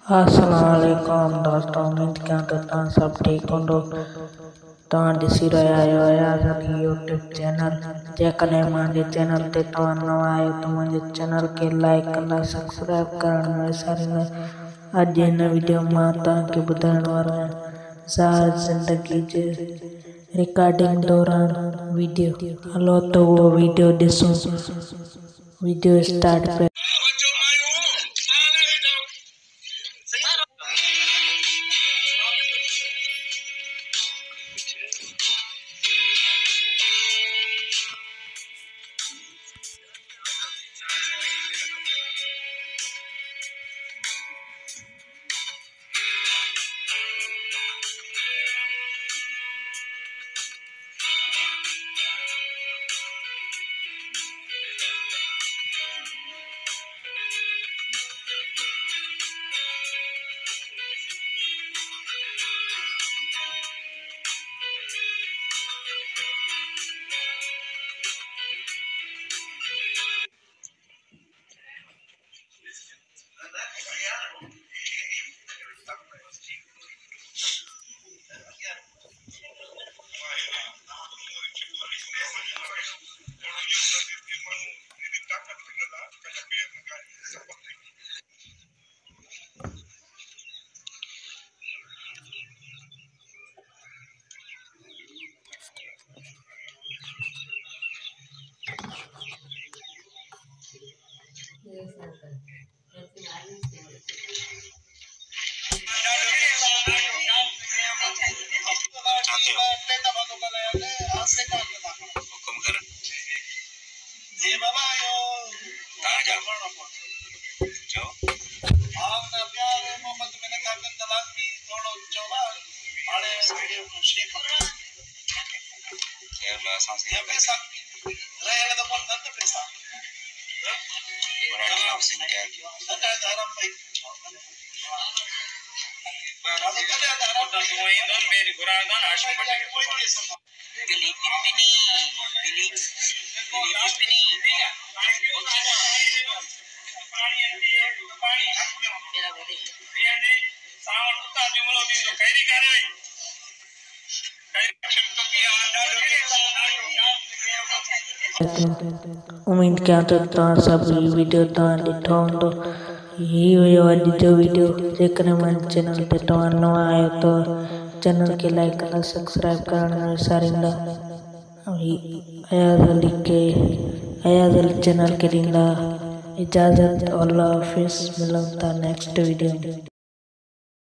अस्सलामुअलैकुम दोस्तों, उम्मीद कयां तो तव्हां सब ठीक हूंदो। तव्हां ॾिसी रहिया आहियो अयाज़ अली यूट्यूब चैनल। जेकॾहिं मुंहिंजे चैनल ते तव्हां नवां आहियो त मुंहिंजे चैनल खे लाइक कंदा, सब्सक्राइब करण न विसारींदा। अॼु हिन वीडियो मां तव्हांखे ॿुधाइण वारो आहियां ज़ाहिर ज़िंदगी जे रिकॉर्डिंग दौरान वीडियो। हलो त उहो वीडियो ॾिसूं। वीडियो स्टार्ट पे उम्मीद कयां तो तव्हां सभु वीडियो तव्हां ॾिठो हूंदो। ही हुयो अॼु जो वीडियो। जेकॾहिं मुंहिंजे चैनल ते तव्हां नवां आहियो त चैनल खे लाइक कंदा, सब्सक्राइब करण न विसारींदा। अयाज़ अली चैनल खे ॾींदा इजाज़त। अल्लाह हाफ़िज़। मिलूं था नेक्स्ट वीडियो में।